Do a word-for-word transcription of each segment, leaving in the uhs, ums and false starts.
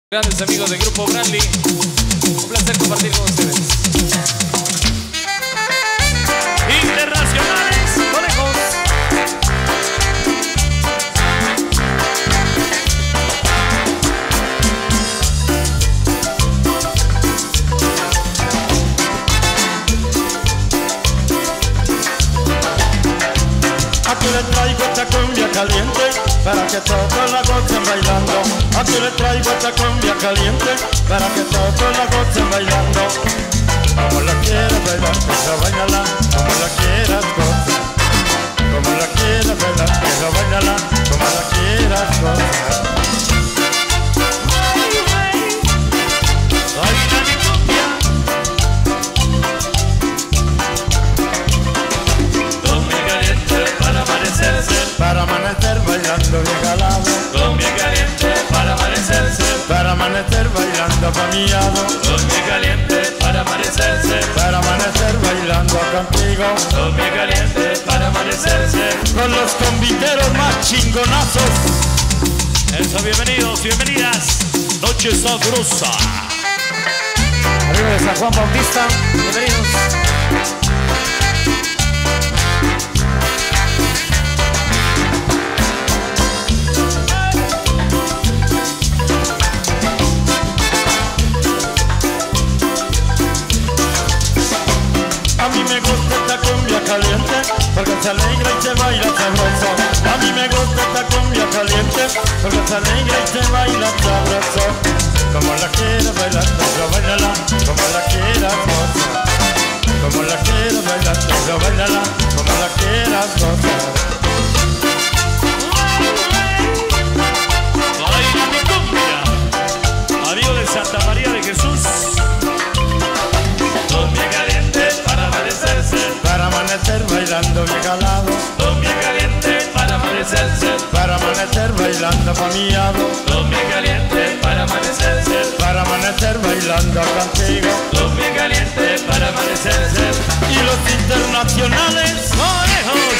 Grandes amigos del Grupo Bradley, un placer compartir con ustedes. Internacionales Conejos. Aquí le traigo esta cumbia caliente para que todos la gocen bailando. Aquí le traigo esta cumbia caliente para que todos la gocen bailando. Como la quieras bailar, pues bailala. Como la quieras gozar, como la quieras bailar, pues bailala. Como la quieras gozar. Baila mi cumbia. Cumbia caliente para amanecerse. Para amanecer bailando bien galado. Cumbia caliente para amanecerse. Para amanecer bailando familiado. Cumbia caliente para amanecerse. Para amanecer bailando contigo. Cumbia caliente para amanecerse. Con los conviteros más chingonazos. Eso, bienvenidos, bienvenidas. Noche sabrosa. Arriba de San Juan Bautista, bienvenidos. A mí me gusta esta cumbia caliente porque se alegra y se baila sabroso. A mí me gusta esta cumbia caliente porque se alegra y se baila sabroso. Como la quieras bailar, pero bailala. Como la quieras gozar, como la quieras bailar, pero bailala. Como la quieras gozar. Baila mi cumbia. Amigo de Santa María de Jesús. Cumbia caliente para amanecerse. Para amanecer bailando bien galado. Cumbia caliente para amanecerse. Para amanecer bailando familiado. Cumbia caliente para amanecerse. Para amanecer bailando contigo. Cumbia caliente para amanecerse. Y los internacionales Conejos.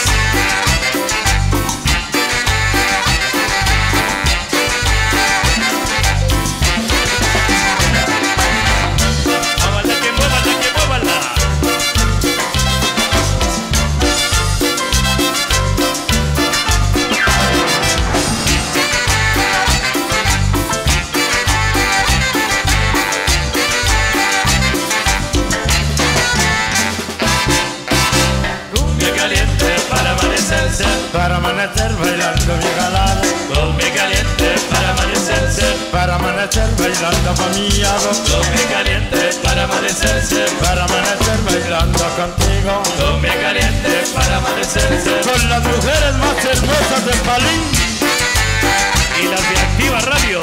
Muévala, que muévala, que muévala. Cumbia caliente para amanecerse. para amanecer bailando bien galado. Cumbia caliente para amanecerse. Para amanecer bailando familiado. Cumbia caliente para amanecerse. Para amanecer bailando contigo. Cumbia caliente para amanecerse. Con las mujeres más hermosas de Palín. Y las de Activa Radio.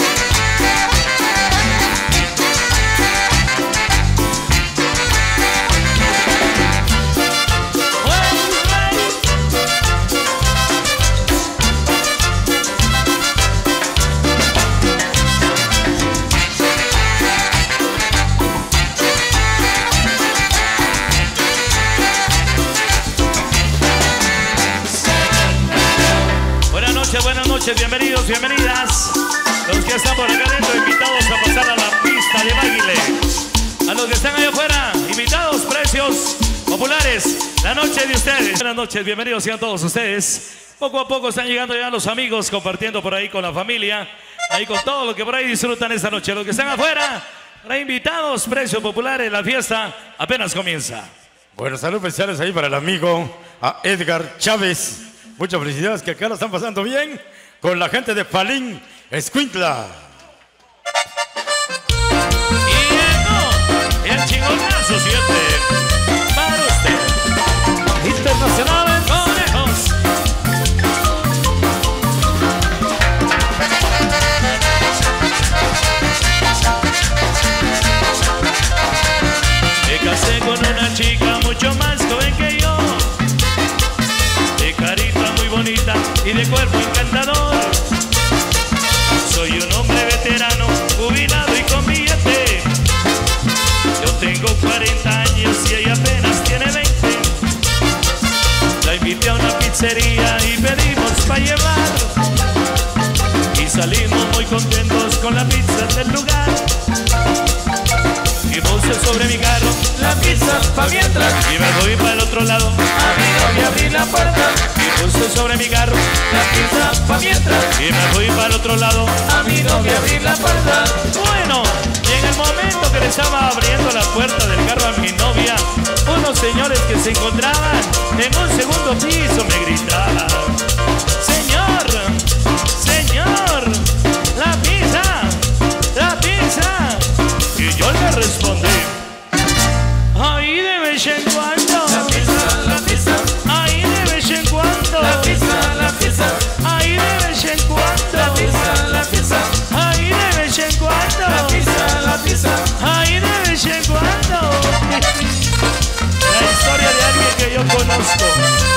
Buenas noches, buenas noches, bienvenidos, bienvenidas. Los que están por acá adentro, invitados a pasar a la pista de baile. A los que están allá afuera, invitados, precios populares, la noche de ustedes. Buenas noches, bienvenidos sean todos ustedes. Poco a poco están llegando ya los amigos, compartiendo por ahí con la familia, ahí con todo lo que por ahí disfrutan esta noche. Los que están afuera, por ahí invitados, precios populares, la fiesta apenas comienza. Bueno, saludos especiales ahí para el amigo a Edgar Chávez. Muchas felicidades, que acá lo están pasando bien con la gente de Palín, Escuintla. Y llegó el chingonazo siete para usted. Internacionales. Conejos. Me casé con una chica mucho más joven que yo, de carita muy bonita y de cuerpo encantador. Soy un hombre veterano, jubilado y con billete. Yo tengo cuarenta años y ella apenas tiene veinte. La invité a una pizzería y pedimos para llevar. salimos muy contentos con la pizza del lugar. Y puse sobre mi carro La pizza pa' mientras, y me fui para el otro lado. a mi novia abrí la puerta. Y puse sobre mi carro La pizza pa' mientras, y me fui para el otro lado. a mi novia abrí la puerta. Bueno, y en el momento que le estaba abriendo la puerta del carro a mi novia, unos señores que se encontraban en un segundo piso me gritaban: Señor, señor, la pizza, la pizza. Y yo le respondí: ahí de vez en cuando, La pizza, la pizza, ahí de vez en cuando, la pizza, la pizza, ahí de vez en cuando, la pizza, la pizza, ahí de vez en cuando, la pizza, la pizza. ahí de vez en cuando. La historia de alguien que yo conozco.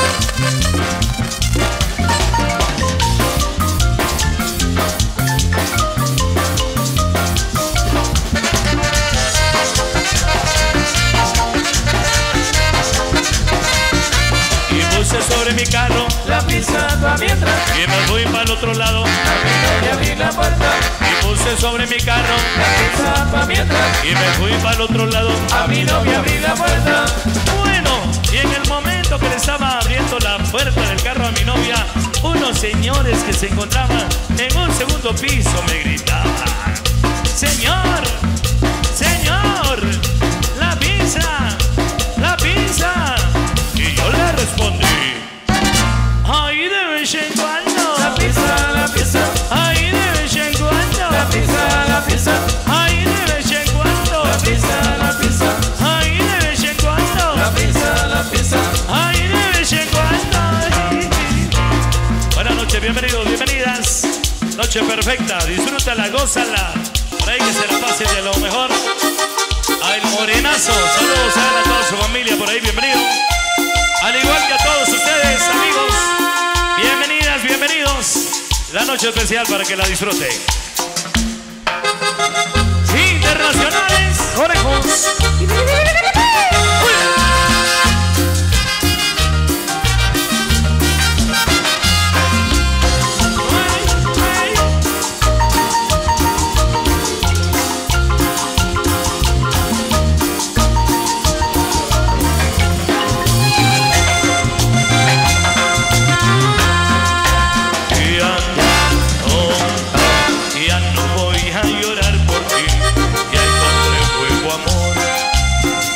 Y puse sobre mi carro La pizza pa' mientras, y me fui para el otro lado. a mi novia abrí la puerta. Y puse sobre mi carro La pizza pa' mientras, y me fui para el otro lado. a mi novia abrí la puerta. Bueno, y en el momento que le estaba abriendo la puerta del carro a mi novia, unos señores que se encontraban en un segundo piso me gritaban: Señor, señor, la pizza, la pizza. Y yo le respondí: ahí de vez en cuando, La pizza, la pizza, ahí de vez en cuando, la pizza, la pizza, ahí de vez en cuando, la pizza, la pizza, ahí de vez en cuando. la pizza, la pizza. Ay, de vez en cuando. Buenas noches, bienvenidos, bienvenidas. Noche perfecta, disfrútala, gózala. Por ahí que se la pase de lo mejor. Al morenazo, saludos a él, a toda su familia por ahí, bienvenido. Al igual que a todos ustedes, amigos. Bienvenidas, bienvenidos. La noche especial para que la disfruten. Internacionales. Conejos. Ya no voy a llorar por ti, ya encontré fuego, amor.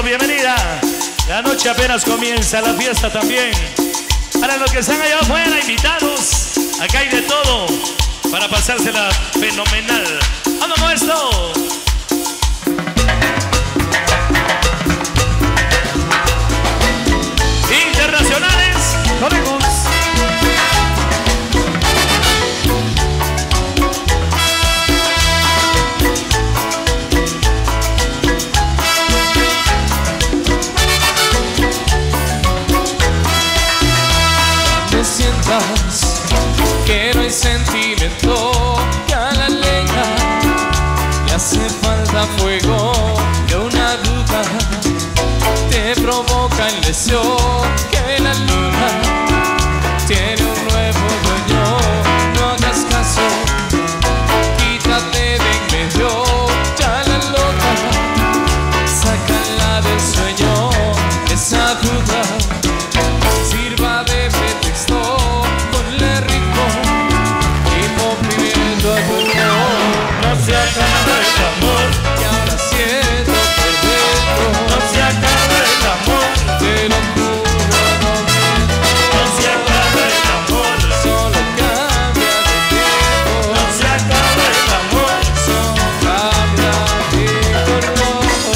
bienvenido, bienvenida. La noche apenas comienza, la fiesta también. Para los que están allá afuera, invitados, acá hay de todo para pasársela fenomenal. ¡Vamos con esto! Internacionales, conejos. Te sientas que no hay sentimiento, que a la leña le hace falta fuego, que una duda te provoca el deseo, que la luna tiene un nuevo dueño. No hagas caso, quítate de en medio, ya la loca, sácala del sueño. Esa duda sirva de pretexto, ponle ritmo y movimiento a cuerpo. No se acaba el amor, Que ahora siento por dentro, no se acaba el amor, te lo juro, no miento. no se acaba el amor, Solo cambia de tiempo, no se acaba el amor. solo cambia de color.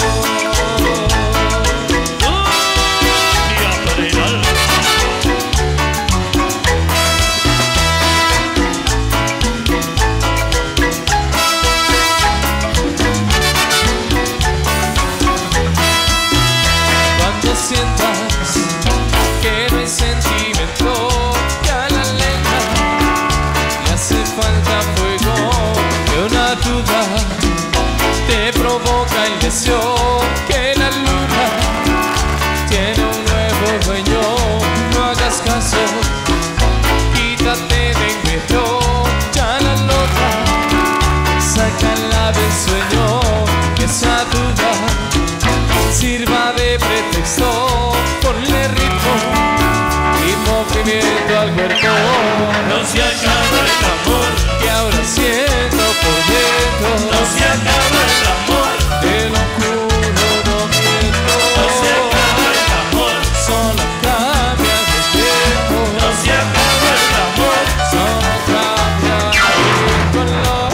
Cuando sientas que no hay sentimiento, que a la leña le hace falta fuego, que una duda te provoca el deseo, que la luna tiene un nuevo dueño. No hagas caso, quítate de en medio, ya la loca, sácala del sueño. Que esa duda sirva de pretexto, ponle ritmo y movimiento al cuerpo. No se acaba el amor, Que ahora siento por dentro, no se acaba el amor, te lo juro, no miento. no se acaba el amor, Solo cambia de tiempo, no se acaba el amor. solo cambia de color.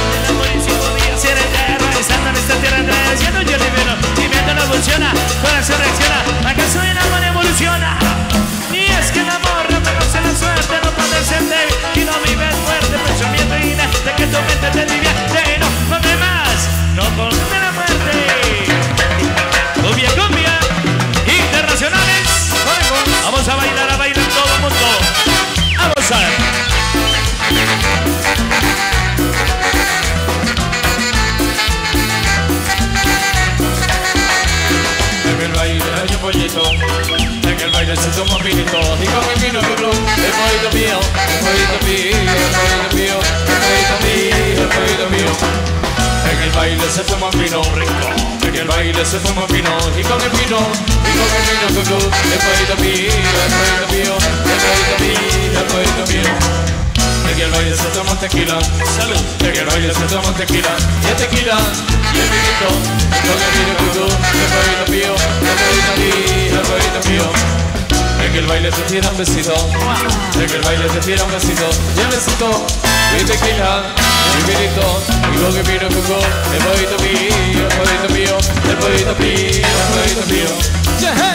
Estando en esta tierra agradeciendo yo libero. Si viendo no funciona, corazón reacciona. ¿Acaso el amor evoluciona? Y es que el amor no conoce la suerte, no puede ser débil y no vive fuerte. Pensamiento y de que tu mente te divierte. No, no temas, no conoce la muerte. Cumbia, cumbia, internacionales. Vamos a bailar, a bailar todo el mundo. Vamos a ver. En el baile hay un pollito, en el baile se toma un vinito, y con el vino tu club, el pollito mío, el pollito mío, el pollito mío, el pollito mío, el pollito mío. En el baile se toma un vino rico, en el baile se toma un vino, y con el vino, y con el vino tu club, el pollito mío, el pollito mío, el pollito mío, el pollito mío. En el baile se toma tequila, salud. En el baile se toma tequila, y el tequila, y el vinito, y con el vino tutu, el pollito mío, el pollito mío, el pollito mío. En el baile se tira un besito, en el baile se tira un besito, y el besito, y tequila, y el vinito, y con el vino tutu, el pollito mío, el pollito mío, el pollito mío, el pollito mío. Yeah.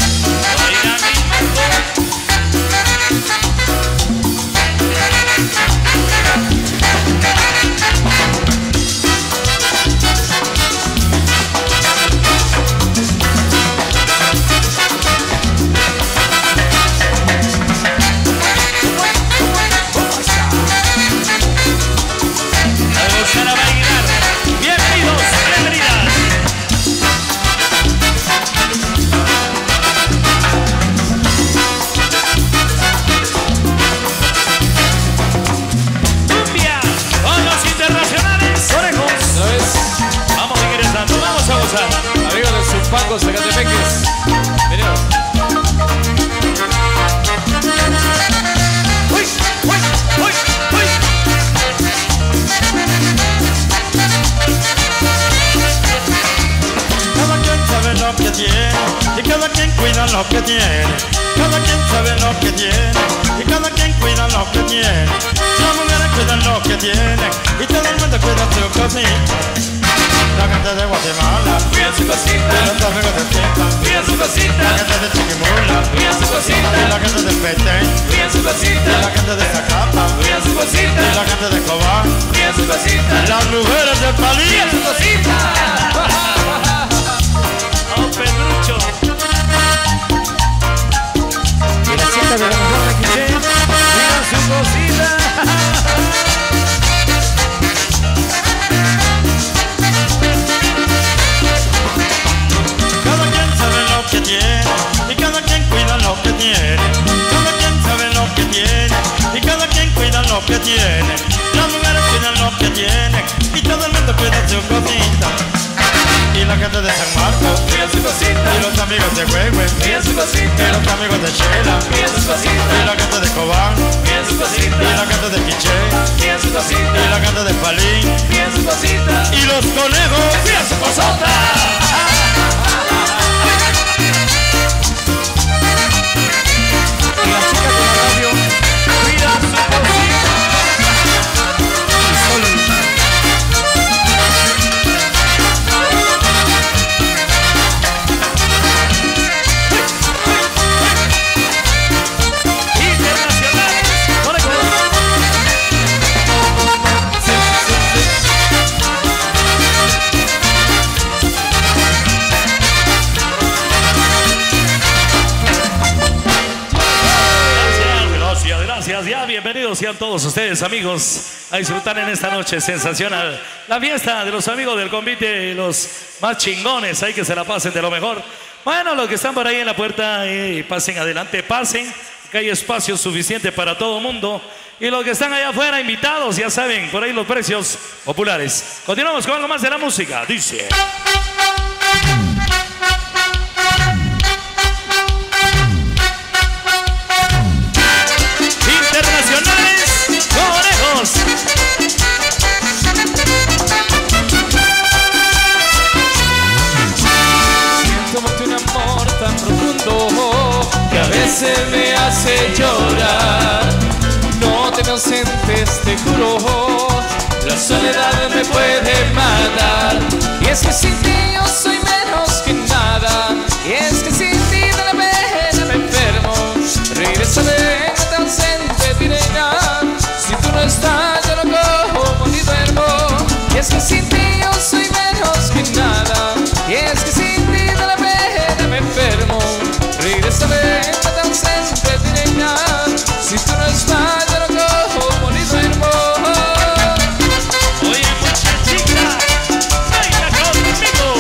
Para bailar. Bienvenidos, bienvenidas. Cumbia con los internacionales. Orejos. ¿Otra vez? Vamos ingresando, vamos a gozar. Amigos de Zumpango, Zacatepeques. Venimos. Uy, uy, uy, uy. Cada quien sabe lo que tiene. y cada quien cuida lo que tiene. Cada quien sabe lo que tiene y cada quien cuida lo que tiene. Las mujeres cuidan lo que tienen y todo el mundo cuida su cosita. La gente de Guatemala cuida su cosita, y los amigos de Cinta cuida su cosita, la gente de Chiquimula cuida su cosita, y la gente de Petén cuida su y cosita, la gente de Zacapa cuida su y cosita, la gente de Cobán, cuida su cosita, las mujeres del cuida Palín. su cosita. ¡Oh, Pedrucho! Y la cinta de la mejor de Quiché. ¡Mira su cosita! Cada quien sabe lo que tiene y cada quien cuida lo que tiene. Cada quien sabe lo que tiene y cada quien cuida lo que tiene. Las mujeres cuidan lo que tienen y todo el mundo cuida su cosita. Y la gente de San Marcos Cuida su cosita, y los amigos de Huehue cuida su y cosita, los amigos de Shela cuida su y cosita, la gente de Cobán cuida su y cosita, la gente de Quiché cuida su y cosita, la gente de Palín cuida su cosita, y los conejos. cuida su cosota. Y la chica de la radio. ¡Mira su cosita! Y Sol. Internacionales. ¡Correcto! Gracias, gracias, gracias. Ya bienvenidos sean todos ustedes, amigos, a disfrutar en esta noche sensacional. La fiesta de los amigos del convite, los más chingones, hay que se la pasen de lo mejor. Bueno, los que están por ahí en la puerta, eh, pasen adelante, pasen, que hay espacio suficiente para todo mundo. Y los que están allá afuera, invitados, ya saben, por ahí los precios populares. Continuamos con algo más de la música. Dice... Internacionales, conejos. Siento por ti un amor tan profundo que a veces me hace llorar. No te me ausentes, te juro, la soledad me puede matar. Y es que sin ti yo soy menos que nada. Y es que sin ti de la pena me enfermo. Regresaré, no te ausente, diré nada. Si tú no estás, yo no como ni duermo. Y es que sin ti yo soy menos que nada. Y es que sin ti de la pena me enfermo. Regresaré, no te ausente, diré nada. Si tú no estás, yo no como ni duermo. Oye, muchachita, baila conmigo.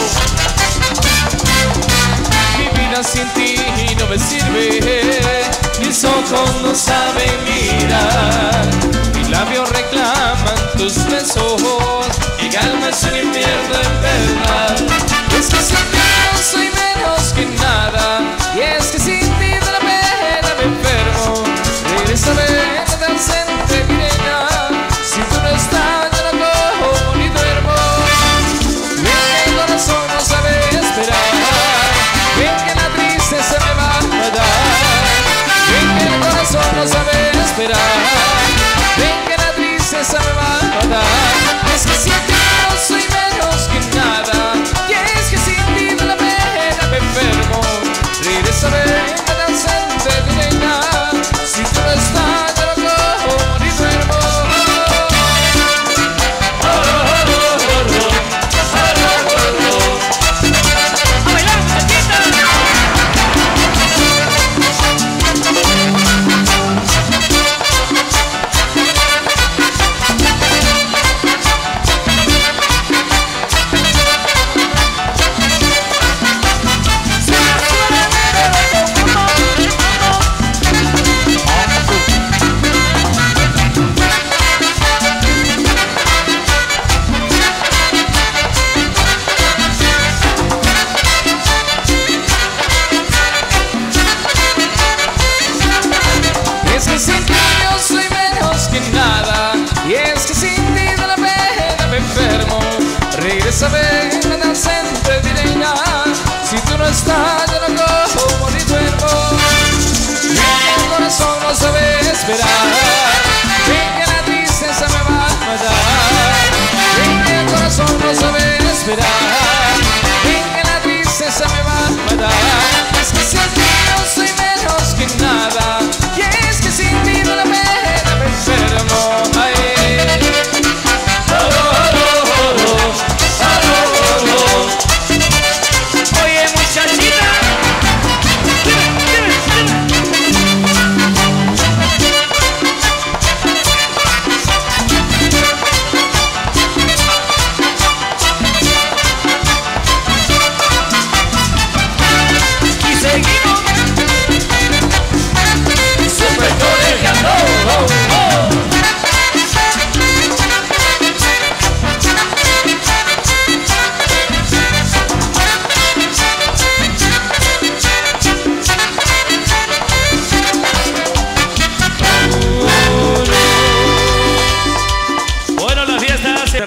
Mi vida sin ti no me sirve. Mis ojos no saben mirar. Mis labios reclaman tus besos. Mi calma es un infierno en verdad. Es que sin ti no soy menos que nada. Y es que sin ti de la pena me enfermo. Regresaré, no te ausente, mi reina. Si tú no estás, yo no como ni duermo. Mi corazón no sabe esperar. Ven que la tristeza me va a matar. Ven que el corazón no sabe esperar. Ven que la tristeza me va a matar. Es que sin ti no soy menos que nada. Y es que sin ti de la pena me enfermo. Regresaré, no te ausente, mi reina. Si tú no estás, yo no como ni duermo. Oh, oh, oh, oh, oh. ¡A bailar, muchachita! Es que sin ti yo soy menos que nada. Y es que sin ti de la pena me enfermo. Regresa, ven, no te ausente, diré nada. Si tú no estás, yo no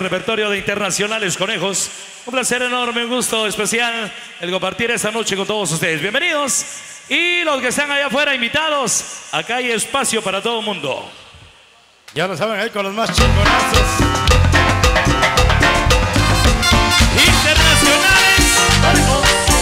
repertorio de Internacionales Conejos. Un placer enorme, un gusto especial el compartir esta noche con todos ustedes. Bienvenidos. Y los que están allá afuera invitados, acá hay espacio para todo el mundo. Ya lo saben, ahí con los más chingonazos. Internacionales Conejos.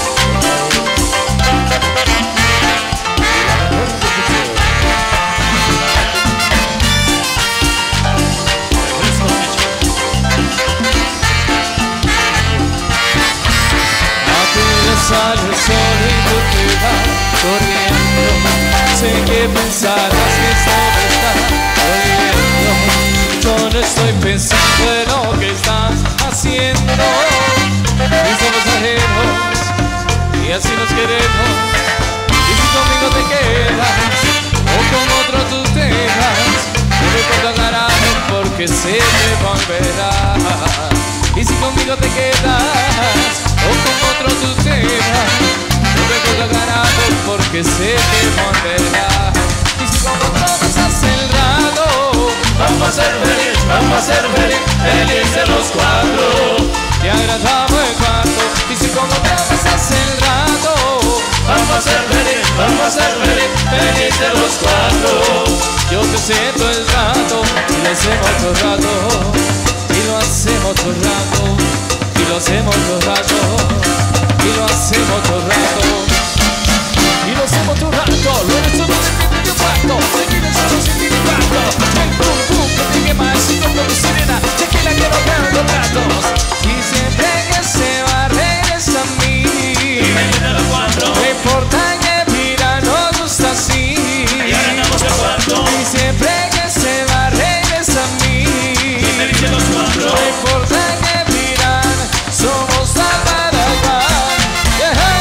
Sale el sol y tú te vas corriendo. Sé que pensarás que esto me está doliendo. Yo no estoy pensando en lo que estás haciendo. Y somos ajenos y así nos queremos. Y si conmigo te quedas o con otro tú te vas, no me importa carajo porque sé que volverás. Y si conmigo te quedas o con otro tú te vas, no me importa carajo porque sé que volverás. Y si con otro pasas el rato, vamos a ser feliz, vamos a ser feliz, felices los cuatro. Te agradamos el cuarto. Y si con otro pasas el rato, vamos a ser feliz, vamos a ser feliz, felices los cuatro. Yo te siento el rato y lo hacemos todo el rato. Y lo hacemos todo el rato, y lo hacemos todo el rato, y lo hacemos todo el rato, y lo hacemos todo el rato. Lo nuestro no se tiene que pacto, seguir solo sin ti pacto. El pum pum que te quema el sitio con tu sirena, tequila que no quedan los gatos. Y siempre que se va regresa a mí, y me queda los cuatro. No importa que mira, nos gusta así, y ahora andamos el cuarto. Y siempre que se va regresa a mí, los cuatro. No importa que miran, somos la Paraguay. Yeah.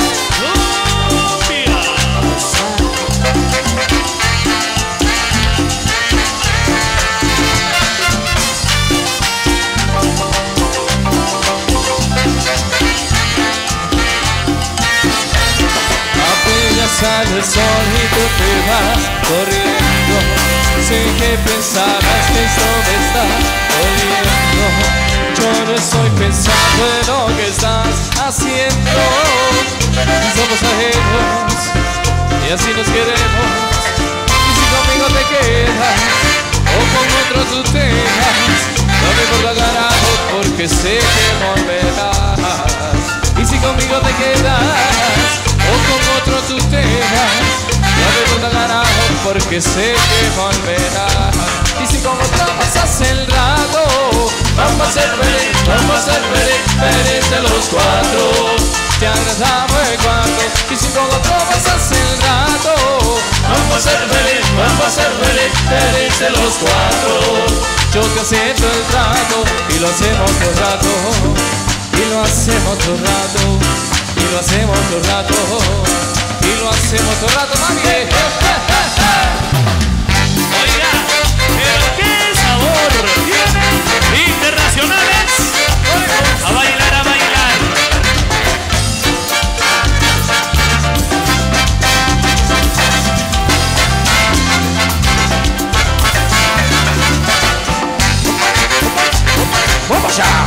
Apenas sale el sol y tú te vas corriendo. Sé que pensabas que esto me está doliendo. Yo no estoy pensando en lo que estás haciendo. Y somos ajenos y así nos queremos. Y si conmigo te quedas o con otro tú te vas, no me importa carajo porque sé que volverás. Y si conmigo te quedas o con otro tú te vas, no me importa carajo porque sé que volverás. Y si con otro pasas el rato, vamos a ser feliz, vamos a ser feliz, felices los cuatro. Te agradamos el cuarto. Y si con otro pasas el rato, vamos a ser feliz, vamos a ser feliz, felices los cuatro. Yo te acepto el trato y lo hacemos todo el rato, y lo hacemos todo el rato, y lo hacemos todo el rato, y lo hacemos todo el rato, mami. Oiga, pero qué sabor tiene Internacionales. A bailar, a bailar. ¡Vamos allá!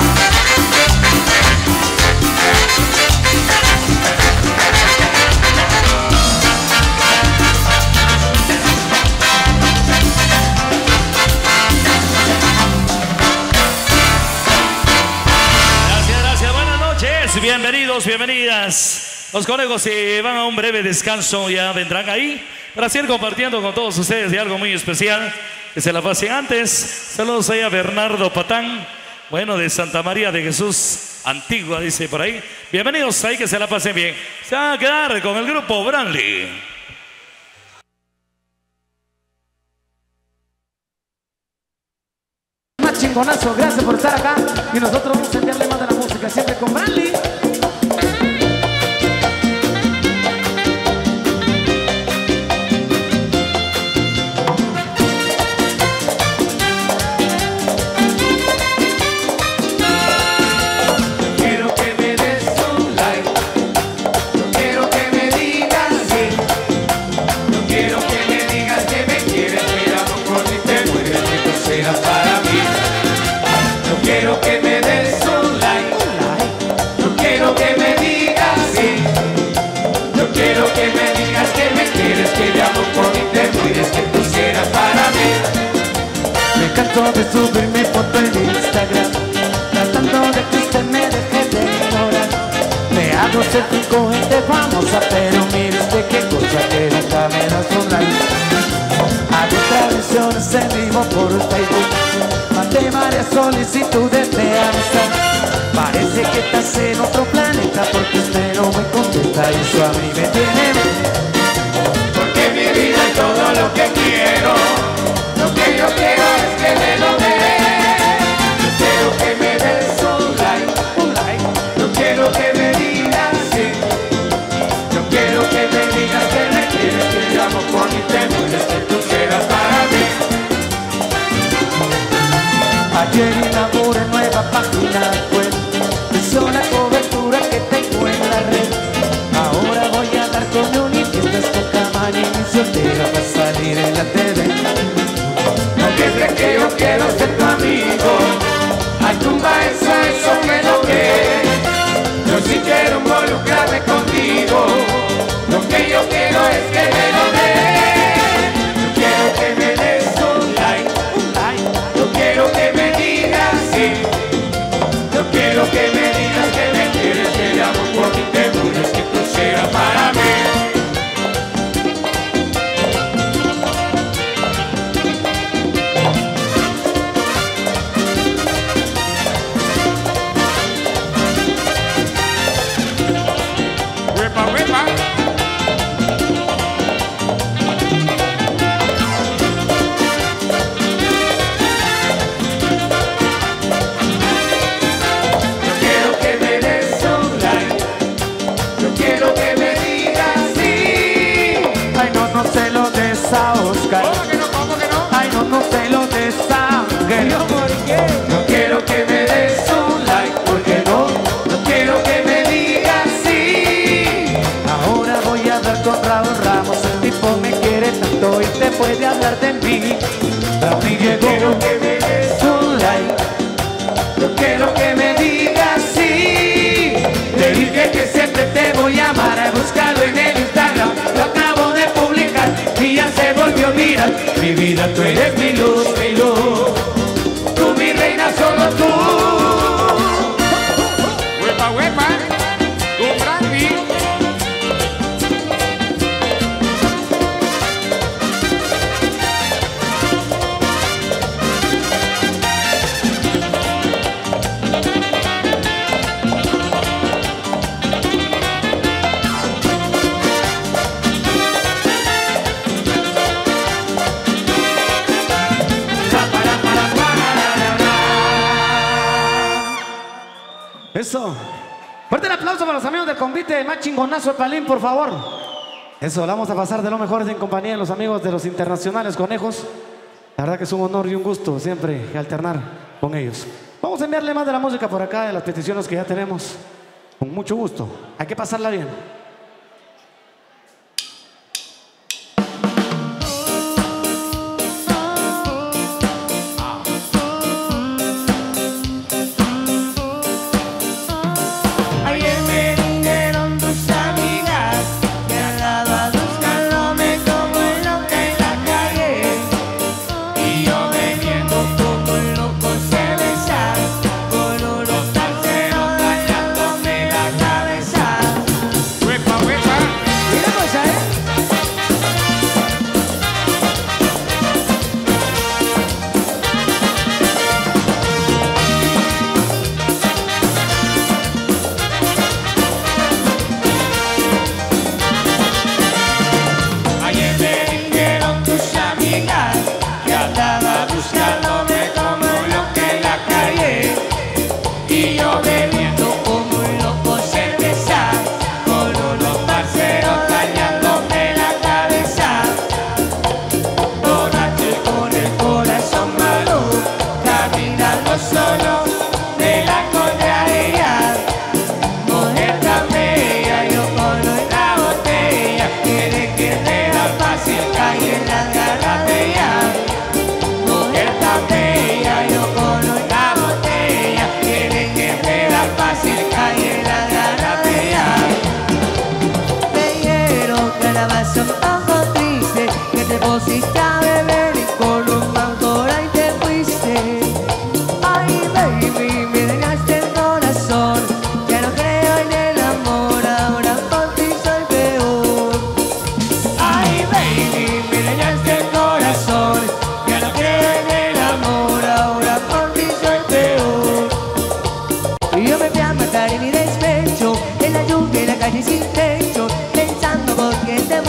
Bienvenidos, bienvenidas. Los conejos se van a un breve descanso, ya vendrán ahí para seguir compartiendo con todos ustedes de algo muy especial. Que se la pasen antes. Saludos ahí a Bernardo Patán, bueno, de Santa María de Jesús Antigua, dice por ahí. Bienvenidos ahí, que se la pasen bien. Se van a quedar con el grupo Branly. Más chingonazo, gracias por estar acá. Y nosotros vamos a enviarle más de la música, siempre con Branly. Quiero que me canso de subir mi foto en Instagram, tratando de que usted me deje de ignorar. Me hago selfie con gente famosa, pero mire usted qué cosa que nunca me das un like. Hago transmisiones en vivo por Facebook, mandé varias solicitudes de amistad. Parece que estás en otro planeta porque usted no me contesta y eso a mí me tiene. Porque mi vida es todo lo que quiero. Lo que yo quiero es que me lo des. Yo quiero que me des un like, un like. Yo quiero que me digas sí. Yo quiero que me digas que me quieres, que llamo por mi temores, que tú serás para mí. Ayer inauguré nueva página web, hizo la cobertura que tengo en la red. Ahora voy a dar comunión y fiestas con Camaño y mi soltera para salir en la T V. No pienses que yo quiero ser tu amigo. Ay, tumba eso, eso que no quieres. Yo sí quiero involucrarme contigo. Lo que yo quiero es que me lo des. Yo quiero que me des un like, un like. Yo quiero que me digas sí. Yo quiero que me digas que me quieres, que llamo por ti, te jures que tú serás para mí. Huepa, huepa. Yo quiero que me des un like. Yo quiero que me digas sí. Ay, no, no se lo des a Oscar. ¿Cómo que no? ¿Cómo que no? Ay, no, no se lo des a Ángel. ¿Por qué? Yo quiero que me des un like. ¿Por qué no? Yo quiero que me digas sí. Ahora voy a dar con Raúl Ramos, el tipo me quiere tanto y te puede hablar de mí. A mí llegó Quiero que me des un like. Yo quiero que me digas sí. Te dije que siempre te voy a amar. He buscado en el Instagram, lo acabo de publicar y ya se volvió viral. Mi vida, tú eres mi luz, mi luz. Tú mi reina, solo tú. Huepa, huepa, un brandy. eso. Fuerte el aplauso para los amigos del convite más chingonazo de Palín, por favor. Eso, la vamos a pasar de lo mejor en compañía de los amigos de los internacionales conejos. La verdad que es un honor y un gusto siempre alternar con ellos. Vamos a enviarle más de la música por acá, de las peticiones que ya tenemos. Con mucho gusto. Hay que pasarla bien. Ayer me vinieron tus amigas que andaba buscándome como el loco en la calle, y yo bebiendo como el loco se besa con unos parceros rayándome la cabeza. ¡Huepa, huepa! Mira cosa, ¿eh? Ayer me dijeron tus amigas que andaba buscándome como un loco en la calle, y yo bebiendo como un loco cerveza con unos parceros dañándome la cabeza. Borracho y con el corazón malo, caminando solo de la contraria. Mujer tan bella, yo con una botella, quiere que te la fácil caer en la garrafea. Mujer tan bella, yo con una botella, quiere que te la fácil caer en la garrafea. Me dieron calabaza un ojo triste, que te pusiste a beber y con un mango y te fuiste.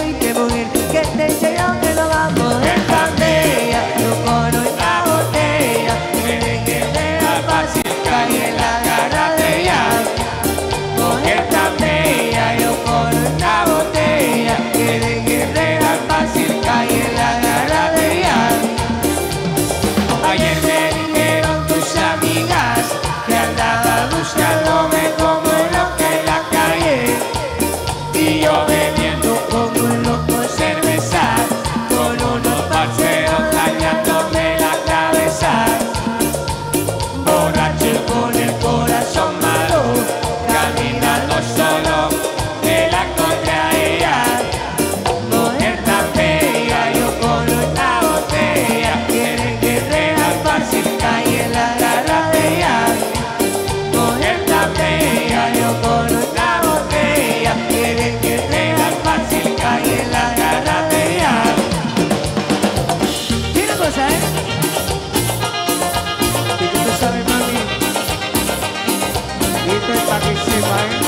y qué mujer que te enseñó que no vamos en botella. Yo con una botella, quieren que sea fácil, caí en la garra de ella. Mujer tan bella, yo con una botella, quieren que sea fácil, caí en la garra de ella. Ayer me dijeron tus amigas que andaba buscándome como un loco en la calle, y yo bebiendo como un loco cerveza, con unos parceros dañándome la cabeza. Borracho con el corazón malo, caminando solo, me la encontré a ella. Mujer tan bella, yo con una botella, quieren que sea fácil, caí en la garra de ella. Mujer tan bella, yo con una botella, quieren que sea fácil, caí en la garra de ella. ¿Qué una cosa, eh? ¿Y qué tú sabes, mami? Esto es para que sepa, eh.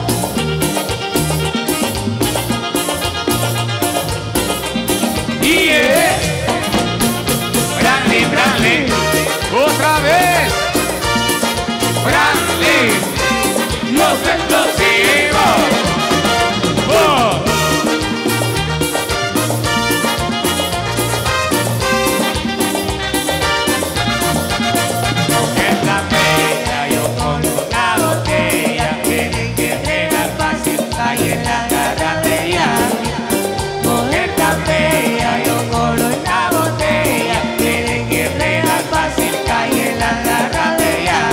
Yeah. Brandy, Brandy, otra vez. Brandy, los explosivos. Oh. Mujer tan bella, yo con una botella, quieren que sea fácil, caí en la garra de ella. Mujer tan bella, yo con una botella, quieren que sea fácil, caí en la garra de ella.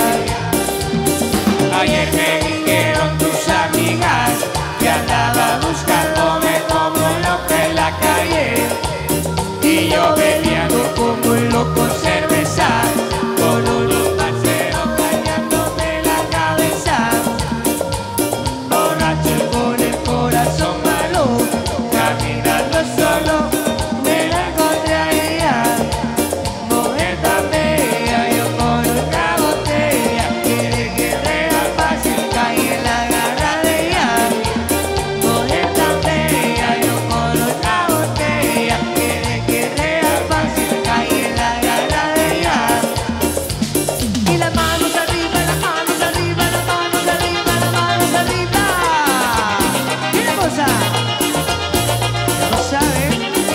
Ayer me dijeron tus amigas que andaba buscándome como un loco en la calle, y yo bebiendo como un loco cerveza, con unos parceros dañándome la cabeza. Borracho con el corazón malo, caminando solo, me la encontré a ella. Mujer tan bella, yo con una botella, quiere que sea fácil, caí en la garra de ella. Mujer tan bella, yo con una botella, quiere que sea fácil, caí en la garra de ella. Y las manos arriba, las manos arriba, las manos arriba, las manos arriba. ¿Qué una cosa? ¿No sabes?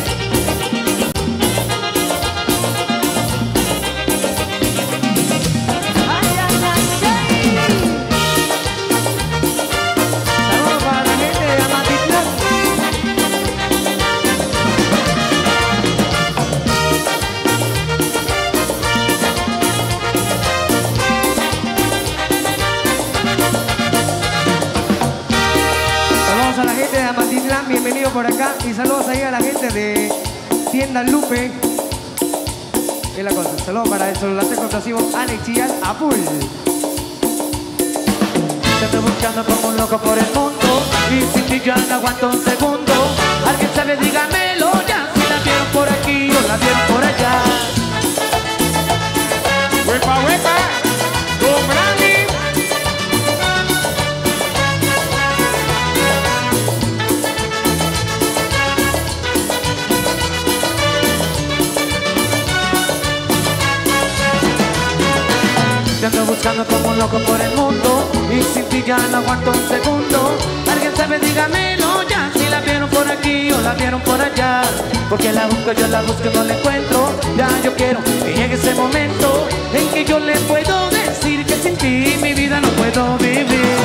Ay, ay, ay, ay. Saludos para la gente de Amatitlán. Saludos a la gente de Amatitlán, bienvenido por acá. Y saludos ahí a la gente de Tienda Lupe. Es la cosa. Saludos para el celular contrasivo Alex y a full. Te estoy buscando como un loco por el mundo, y sin ti ya no aguanto un segundo. Alguien sabe, dígamelo ya, si la vieron por aquí o la vieron por allá. Huepa, huepa, con Brandy. Te ando buscando como un loco por el mundo, y sin ti ya no aguanto un segundo. Alguien sabe, dígamelo ya, si la vieron por aquí o la vieron por allá. Porque la busco, yo la busco y no la encuentro. Ya yo quiero que llegue ese momento en que yo le puedo decir que sin ti mi vida no puedo vivir.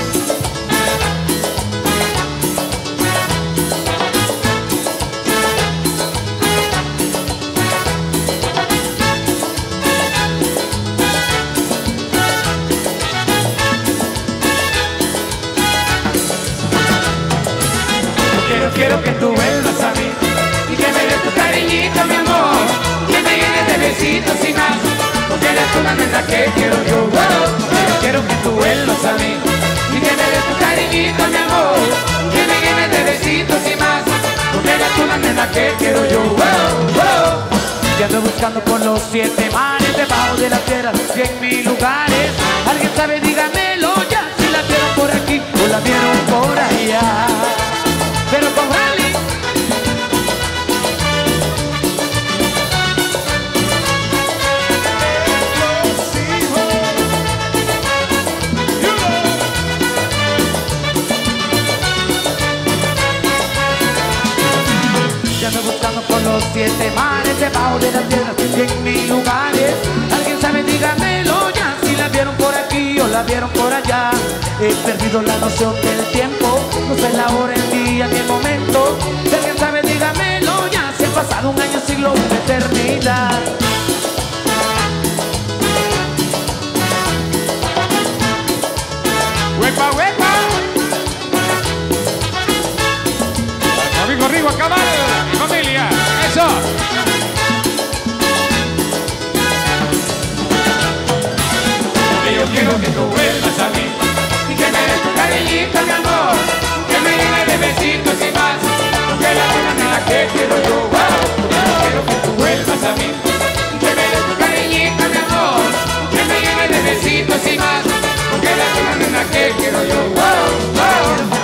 Quiero, quiero que tú vuelvas a mí y que me des tu cariñito, mi amor, que me llenes de besitos y más, porque eres tú la nena que quiero yo. Wow. Quiero, quiero que tú vuelvas a mí y que me des tu cariñito, mi amor, que me llenes de besitos y más, porque eres tú la nena que quiero yo. Wow. Wow. Ya ando buscando por los siete mares, debajo de las piedras y en mil lugares. Alguien sabe, dígamelo ya, si la vieron por aquí o la vieron por allá. Pero con Rally siete mares debajo de la tierra y en mil lugares. Alguien sabe, dígamelo ya, si la vieron por aquí o la vieron por allá. He perdido la noción del tiempo, no sé la hora, el día ni el momento. Si alguien sabe, dígamelo ya, si ha pasado un año, siglo, una eternidad. ¡Huepa, huepa! Amigo Rigo, Cabal y familia, eso. Que yo quiero que tú vuelvas a mí y que me des tu cariñito, mi amor, que me llenes de besitos y más, que la luna en la que quiero yo, wow. Que yo quiero que tú vuelvas a mí y que me des tu cariñito, mi amor, que me llenes de besitos y más, que la luna en la que quiero yo, wow, wow.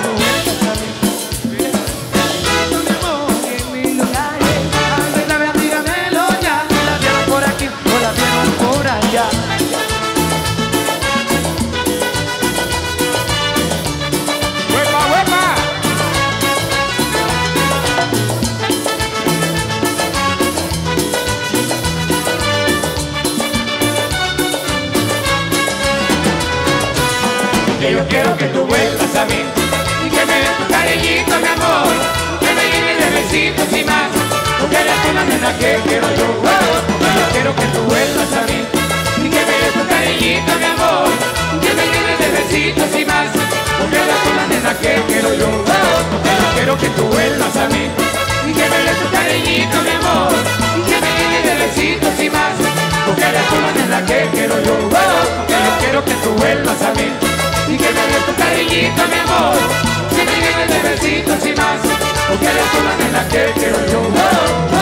Que yo quiero que tú vuelvas a mí y que me des tu cariñito, mi amor, que me llenes de besitos y más, porque eres tú la nena que quiero yo, wow. Que yo quiero que tú vuelvas a mí y que me des tu cariñito, mi amor, que me llenes de besitos y más, porque eres tú la nena que quiero yo, wow. Que yo quiero que tú vuelvas a mí y que me des tu cariñito, mi amor, que me llenes de besitos y más, porque eres tú la nena que quiero yo, wow. Que yo quiero que tú vuelvas a mí y que me des tu cariñito, mi amor, que me llenes de besitos y más, porque eres tú la nena que quiero yo, wow,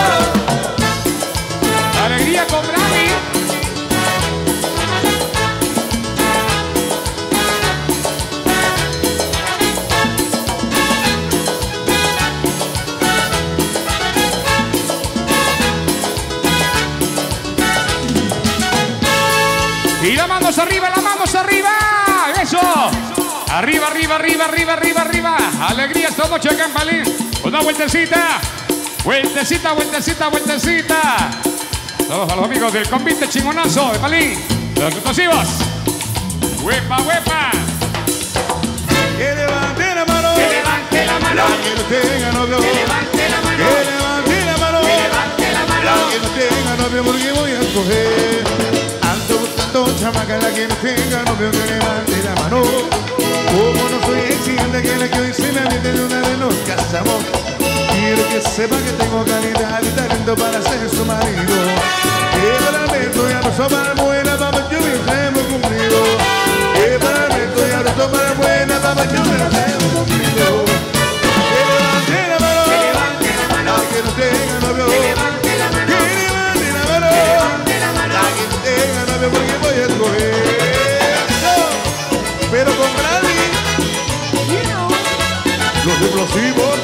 wow. Alegría con Brady. Y la manos arriba, las manos arriba. Eso. Arriba, arriba, arriba, arriba, arriba, arriba. Alegría esta noche acá en Palín. Una vueltecita. Vueltecita, vueltecita, vueltecita. Todos a los amigos del convite chingonazo de Palín. Los exclusivos. Huepa, huepa. Que levante la mano, Que levante la mano, la que no tenga novio. que levante la mano, Que levante la mano, que levante la mano. la que no tenga novio porque voy a escoger. Ando buscando chamaca, la que no tenga novio, que levante la mano. Como no soy exigente, que la que hoy se me aviente de una vez nos casamos. Quiero que sepa que tengo calidad y talento para ser su marido. Que para el resto ya no soy para buena, papá, yo me hemos cumplido. Que para el resto ya no soy para buena, papá, yo me hemos cumplido. Que levante la mano, Que levante la mano, la que no tenga novio. que levante la mano, Que levante la mano, que levante la mano. la que no tenga novio porque voy a escoger. Pero con Brady, los explosivos.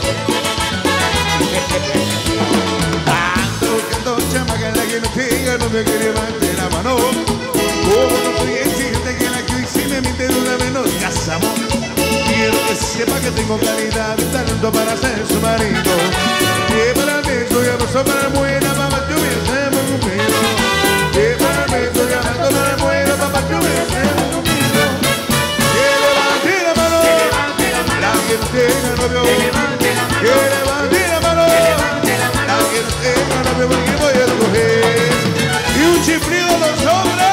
Ando buscando chamaca, la que no tenga novio, que levante la mano. Como no soy exigente, que la que hoy sí me miente de una vez nos casamos. Quiero que sepa que tengo calidad y talento para ser su marido. Que para mí soy abrazo para buena, papá, yo me hemos cumplido. Que para mí soy abrazo para buena, papá, yo me hemos cumplido. Que levante la mano, Que levante la mano, la que no tenga novio. que levante la mano, Que levante la mano, que levante la mano. la que no tenga novio porque voy a escoger. Y un chiflido a los hombres.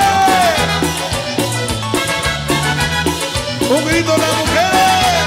Un grito a las mujeres.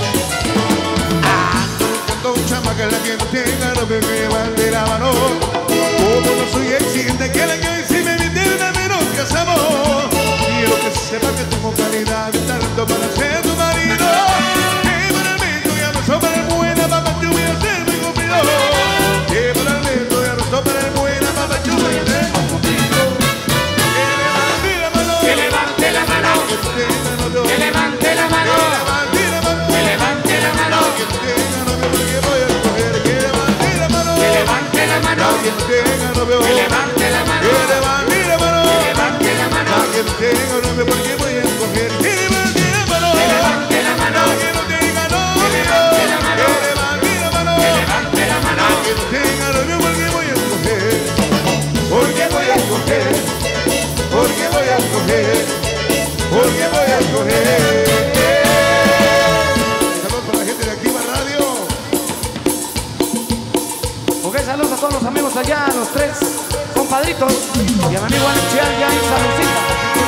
Ando buscando un chamaca, la que no tenga novio, que levante la mano. Como no soy exigente, que la que hoy sí me miente una vez nos casamos. Quiero que sepa que tengo calidad y talento para ser tu marido. Que para el resto ya no soy para el buena, papá, yo voy a ser mi cumplido. Que para el resto ya no soy para el buena, papá, yo voy a ser mi cumplido. Que levante la mano, Que levante la mano, que no tenga novio. que levante la mano, Que levante la mano, que levante la mano, que no tenga novio porque voy a escoger. Que levante la mano, que levante la mano, que no tenga novio. que levante la mano, Que levante la mano, que levante la mano, que no tenga novio porque voy a escoger. Que levante la mano, que levante la mano, que no Ok, saludos a todos los amigos allá, los tres compadritos. Y a mi amigo Alex Chial, ya en Salucita.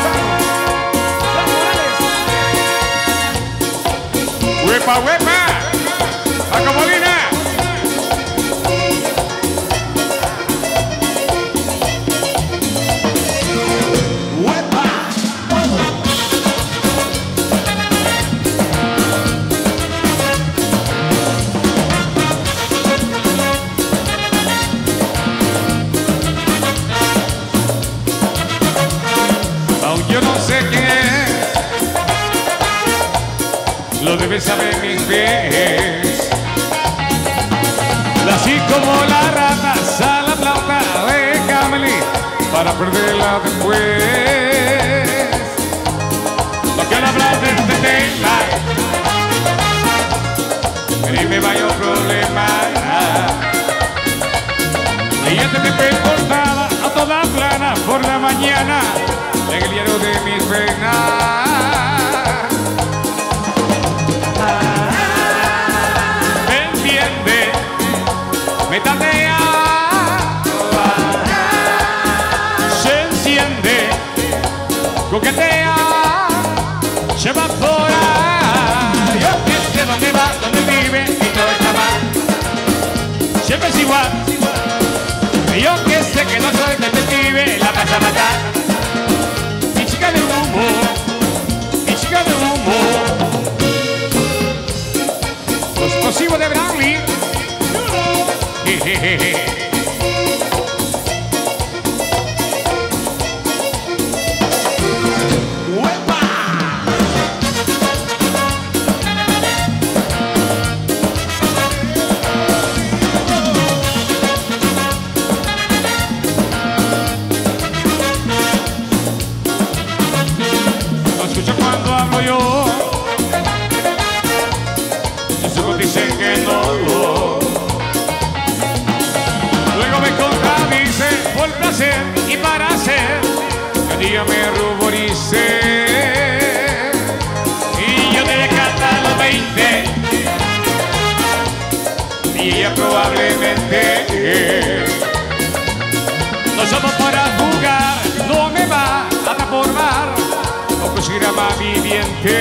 ¡Huepa, huepa! ¡Paco Molina! Yo no sé qué, lo debes saber mis pies. Así como la rata a la plata de Cameli para perderla después. Lo que no hablas de este tema y me vaya un problema. Ella te me portada a toda plana por la mañana en el diario de mis penas. Me entiende, me tantea, se enciende, coquetea, se evapora. Yo que sé dónde va, dónde vive y todo está mal. Siempre es igual. Yo que sé que no soy detective, la vas a matar. Mi chica de humo, mi chica de humo. Los explosivos de Bradley. Jejeje. Dicen que no. Luego me contradice por placer y para hacer que día me ruborice. Y yo debe cantar los veinte y ella probablemente. No somos para jugar, no me va a transformar o conseguirá más viviente.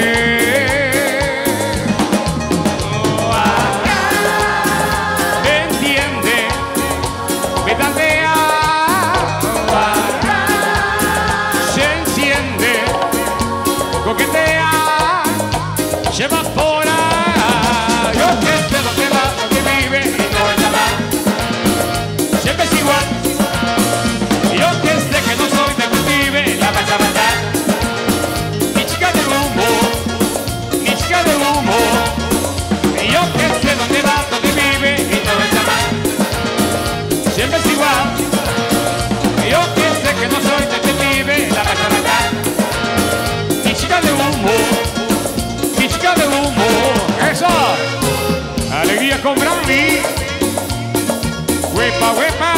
Coquetea, se evapora. Yo que sé dónde va, dónde vive y no está mal. Siempre es igual. Yo que sé que no soy detective, la vas a matar. Mi chica de humo, mi chica de humo. Yo que sé dónde va, dónde vive y no está mal. Siempre es igual. Yo que sé que no soy detective, la vas a matar. Mi chica de humo, mi chica de humo. Eso, alegría con Brandy. Huepa, huepa.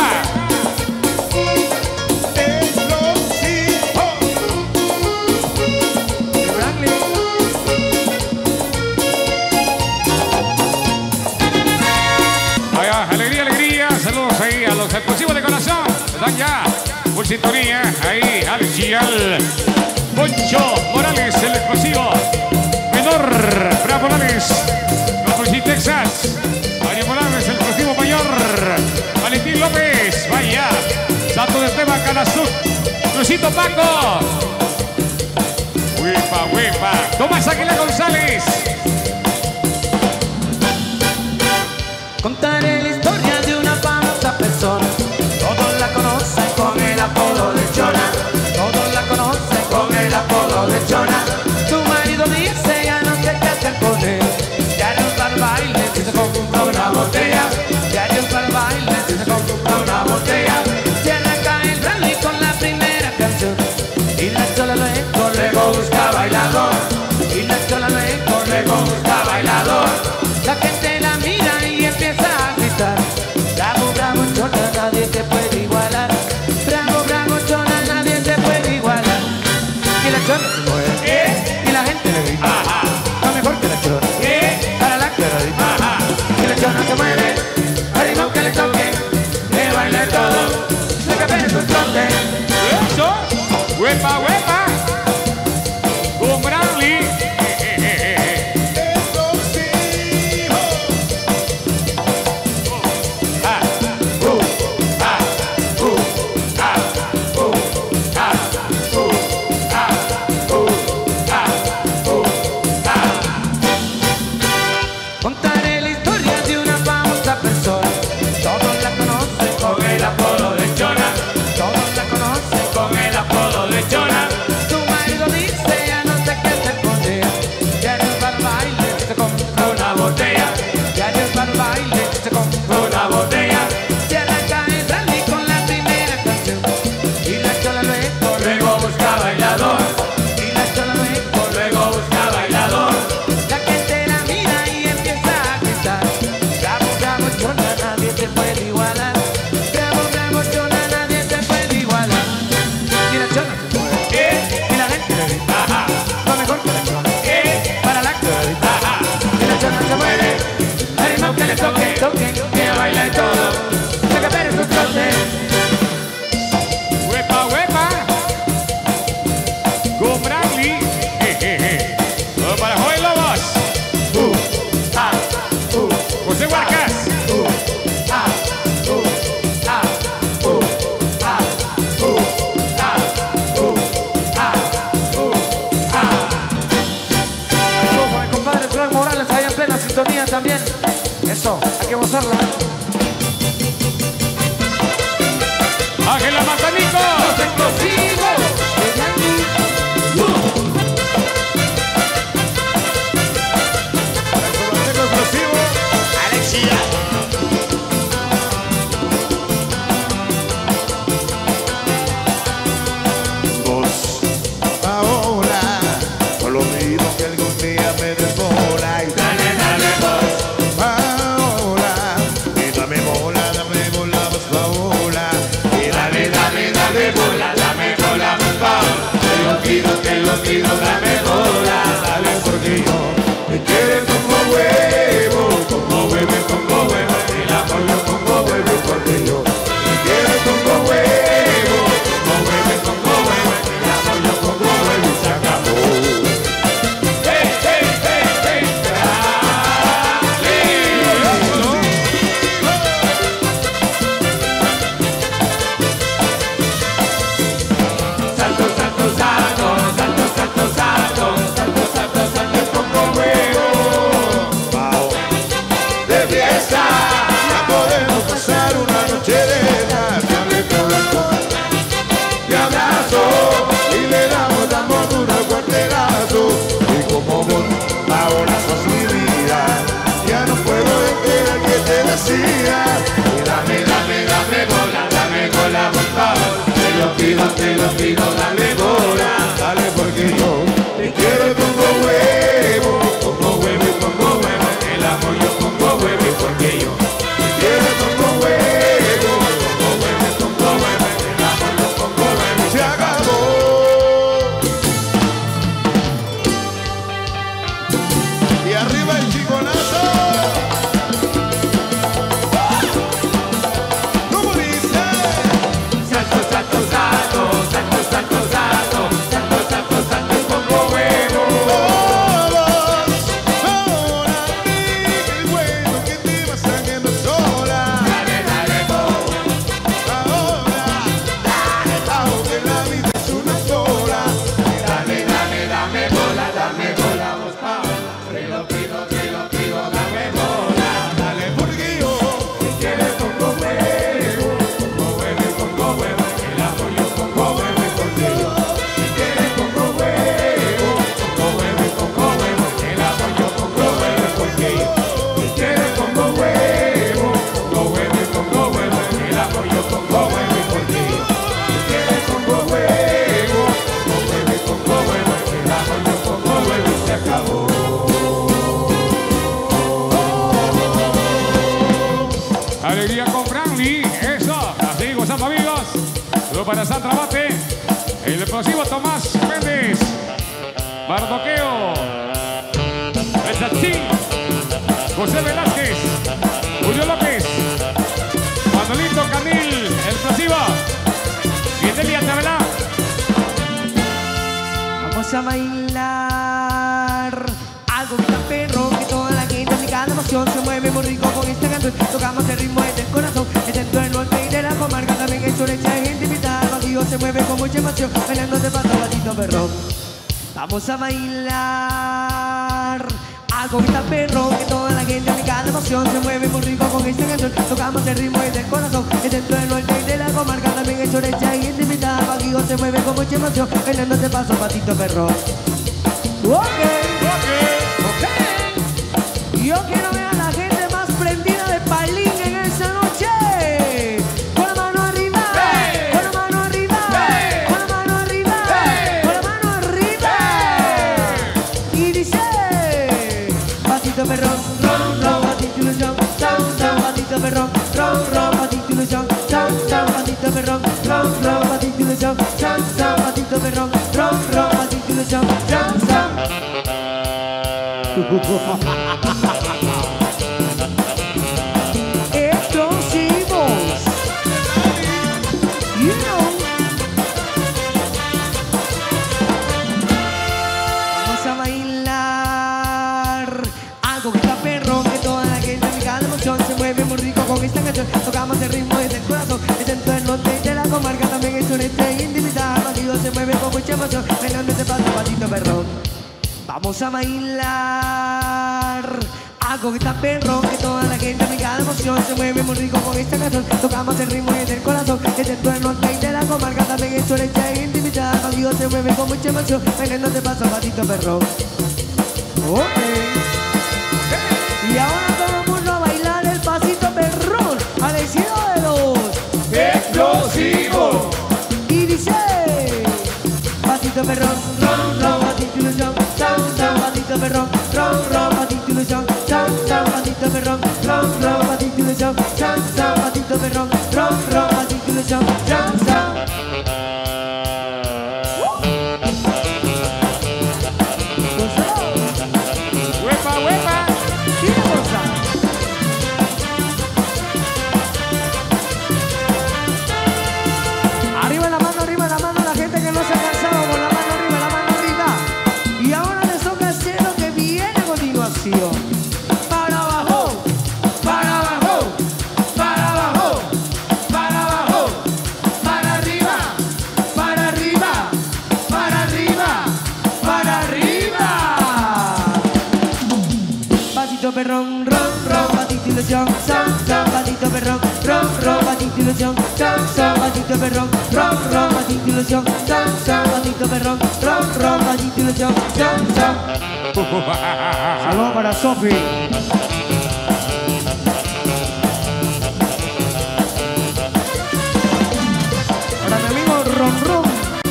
Explosivo de Brandy. Vaya, alegría, alegría. Saludos ahí a los explosivos de corazón. Están ya por sintonía. Ahí, Alex Chial. Poncho Morales, el explosivo menor, Fran Morales, Confusi, Texas, Mario Morales, el explosivo mayor, Valentín López, vaya, Santo de Esteban, Canasur, Crucito Paco, huepa, huepa, Tomás Aguilar González. Contaré la historia de una famosa persona, todos la conocen con el apodo de Chona, todos la conocen con el apodo de Chona. Tu marido dice ya no sé qué hacer con él. Diario para el baile si se compra una botella. Diario para el baile si se compra una botella. Se arranca el rally con la primera canción y la chola luego, luego busca bailador. Y la chola luego, luego Huepa, huepa. Con Branly. Contaré la historia de una famosa persona. Todos la conocen con el apodo de Chona. Todos la conocen con el apodo de Chona. Su marido dice ya no sé qué se pondría. Diario para el baile se compra una botella. Diario para el baile se compra una botella. Se arranca el rally con la primera canción. Y la Chola luego, luego busca bailador. Y la Chola luego, luego busca bailador. La gente la mira y empieza a gritar. Bravo, bravo, Chona, nadie te puede igualar. Bravo, bravo, Chona, nadie te puede igualar. Y la Chona se mueve. ¿Qué? Y la gente le grita. Ajá. Lo mejor que la Chona. ¿Qué? Para la clarita. Ajá. Y la Chona se mueve. Al ritmo que le toque, toque, que baila y todo. Se que ver sus trotes. Huepa, huepa. Con Branly. Todo para Joel Lobos. Ah, uh, José Huarcas. uh, ah, uh, ah, uh, ah, uh, ah, uh, ah, uh, ah. Como mi compadre Flor Morales ahí en plena sintonía también. Eso, hay que gozarla. Ángela Matanico. Explosivo. Alexia. Vos ahora solo pido que algún día me des bola y dale, dale vos. Ahora y dame bola, dame bola, vos Paola. Y dale, dale, dame bola, dame bola, vos Paola. Te lo pido, te lo pido, dame bola, dale porque yo me quiero como huevo, como huevo, como huevo. El amor yo como huevo porque yo me quiero como huevo, como huevo, como huevo. El amor yo como huevo y se acabó. Hey, hey, hey, hey. Salto, salto, salto, salto, salto, salto, salto, salto, salto, como huevo. Bao. De fiesta, ya podemos pasar una noche de dame corazón, te abrazo y le damos, damos duro al cuarterazo. Y como vos ahora sos mi vida, ya no puedo esperar que te decía. Y dame, dame, dame bola, dame bola, por favor. Te lo pido, te lo pido, dame bola, dale porque yo te quiero como huevo, como huevo y como huevo. El amor yo como huevo y porque yo te quiero como huevo, como huevo y como huevo. El amor yo como huevo y se acabó. Y arriba el chiconazo. ¿Cómo dice? Salto, salto, salto, salto, salto, salto, salto, salto, salto, como huevo. Todos son amigos, bueno que te vas saliendo sola. Dale, dale, vos. Ahora, dale, aunque la vida es una sola. Dale, dale, dame bola, dame bola, vos Paola. Te lo pido, te lo pido, dame bola. Dale porque yo Si quieres pongo huevo, pongo huevo, pongo huevo. El amor yo pongo huevo y porque yo. Si quieres pongo huevo, pongo huevo y pongo huevo. El amor yo pongo huevo y porque yo. Si quieres pongo huevo, pongo huevo y pongo huevo. El amor yo pongo huevo y porque yo. Si quieres pongo huevo, pongo huevo y pongo huevo. El amor yo pongo huevo y se acabó. Alegría con Branly. Eso. Así gozando, amigos. Saludos para Sandra Bate. El explosivo Tomás Méndez. Bardoqueo. El Chachín. José Velázquez. Julio López. Manolito Camil. El explosivo. Y Delia Tabelá. Vamos a bailar algo que está perro, que toda la gente de cada emoción se mueve muy rico con esta canción. Tocamos el ritmo desde el corazón, es dentro del norte y de la comarca. También es Chorecha, hay gente invitada, el bandido se mueve con mucha emoción, bailando de paso, patito perrón. Vamos a bailar algo que está perro, que toda la gente de cada emoción se mueve muy rico con esta canción. Tocamos el ritmo desde el corazón, es dentro del norte y de la comarca. También es Chorecha, hay gente invitada, el bandido se mueve con mucha emoción, bailando de paso, patito perrón. Okay. Yo quiero ver a la gente más prendida de Palín en esa noche. Con la mano arriba, hey. Con la mano arriba, hey. Con la mano arriba, hey. Con la mano arriba, hey. Y dice: patito perrón, ron, ron, patito ilusión, chau, chau, patito perrón, ron, ron, patito ilusión, chau, chau, patito perrón, ron, ron, patito ilusión, chau, chau, patito perrón, ron, ron, patito ilusión, chau, chau. Explosivos, you know. Vamos a bailar algo que está perro, que toda la gente de cada emoción se mueve muy rico con esta canción. Tocamos el ritmo desde el corazón, es dentro del norte y de la comarca. También es Chorecha y intimidad, el bandido se mueve con mucha emoción, bailando este paso, patito perrón. Vamos a bailar algo que está perro, que toda la gente de cada emoción se mueve muy rico con esta canción. Tocamos el ritmo desde el corazón, es dentro del norte y de la comarca. También es Chorecha e intimidad, el bandido se mueve con mucha emoción, bailando te paso, patito perro. Ok. Y ahora todo el mundo a bailar el pasito perrón al estilo de los explosivos. Y dice: pasito perrón, ron, ron, patito ilusión, chau, chau, patito perrón, ron, ron, patito ilusión, chau, chau, patito perrón, ron, ron, patito ilusión, chau, chau, patito perrón, ron, ron, patito ilusión, chau, chau. ¡Huepa, huepa! ¿Qué cosa? Arriba la mano, arriba la mano, la gente que no se ha cansado, con la mano arriba, la mano arriba. Y ahora les toca hacer lo que viene a continuación. Para abajo, para abajo, para abajo, para abajo, para arriba, para arriba, para arriba, para arriba. Pasito perrón, ron, ron, patito ilusión, son, son, patito perrón, ron, ron, patito ilusión, son, son, patito perrón, ron, ron, patito ilusión, son, son, patito perrón, ron, ron, patito ilusión, son, son. Saludos para Sofi. Para mi amigo Ron Ron.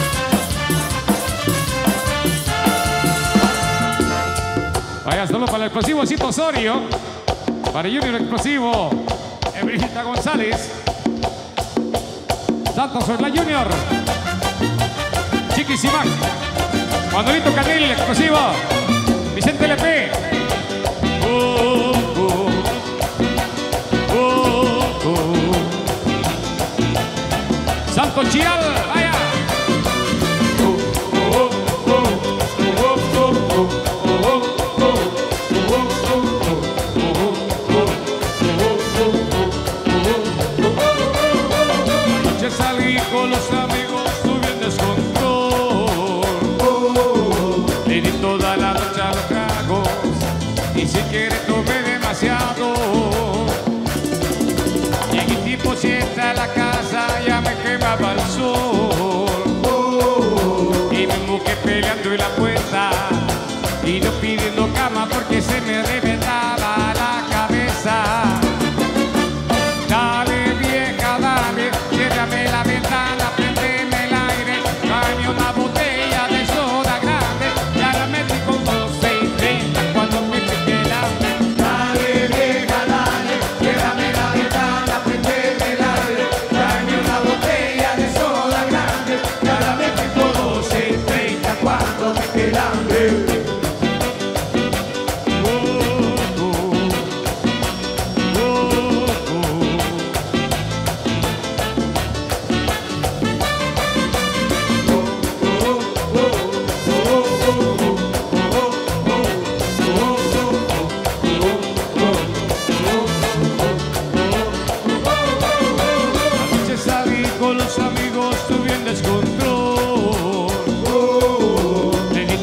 Vaya, solo para el explosivo Cito Osorio, para Junior Explosivo, Brigita González, Santos Orla Junior, Chiqui Simac, Manuelito Canel Explosivo, Vicente L P. Oh, oh, oh, oh. Santos Chial, vaya. Salí con los amigos, tuve un descontrol. Le di toda la noche a los tragos y si quiere tomé demasiado. Llegué tipo siete a la casa, ya me quemaba el sol. Y me mojé peleando en la puerta y yo pidiendo cama porque se me reventaba la cabeza. Dale vieja, dale, ciérrame la ventana, prendeme el aire, dame una botella de soda grande, ya la metí con doce y treinta cuando me piqué el hambre. Dale vieja, dale, ciérrame la ventana, prendeme el aire, dame una botella de soda grande, ya la metí con doce y treinta cuando me piqué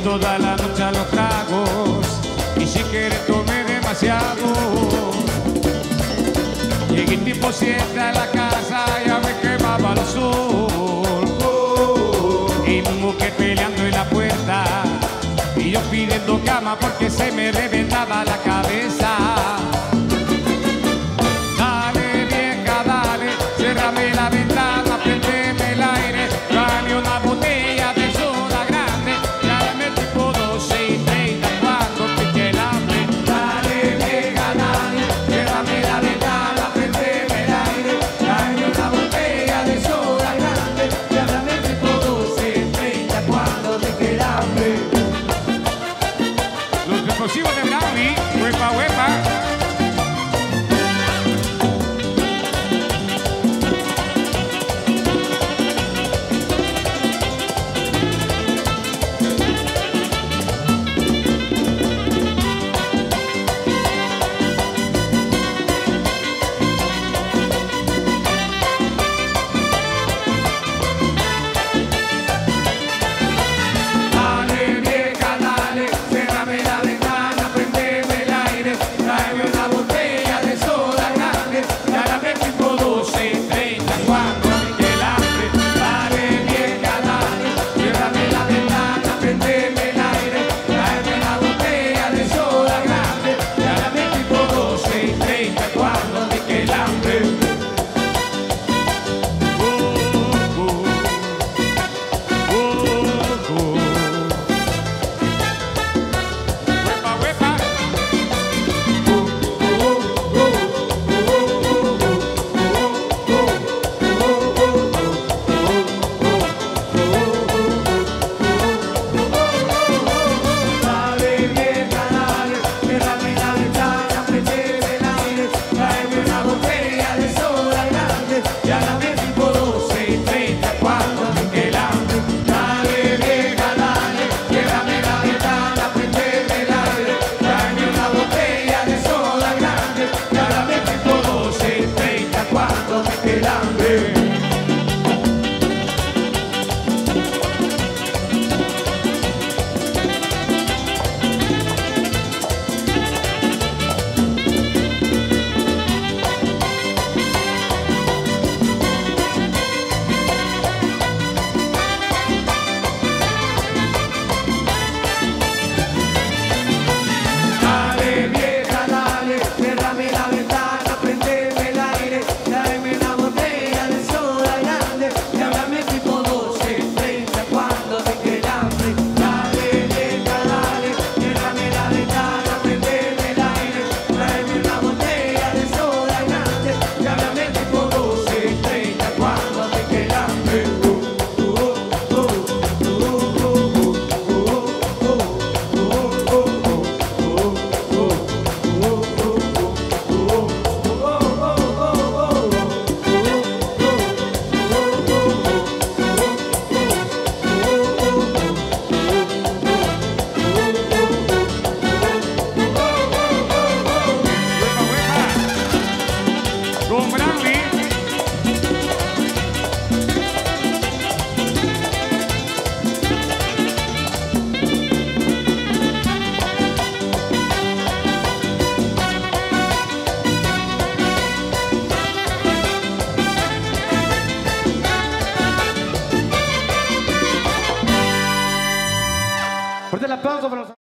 toda la noche a los tragos y si quieres tomé demasiado. Llegué tipo siete a la casa, ya me quemaba el sol. Y mi mujer peleando en la puerta y yo pidiendo cama porque se me reventaba la cabeza. Dale vieja, dale, cérrame la ventana, prendeme el aire, dame una botella de soda grande, dame tipo doce y treinta cuando pique el hambre. Dale vieja, dale, cérrame la ventana, prendeme el aire, dame una botella de soda grande, dame tipo doce y treinta cuando pique el hambre. Los explosivos de Brownie, huepa, huepa. Fuerte el aplauso para los...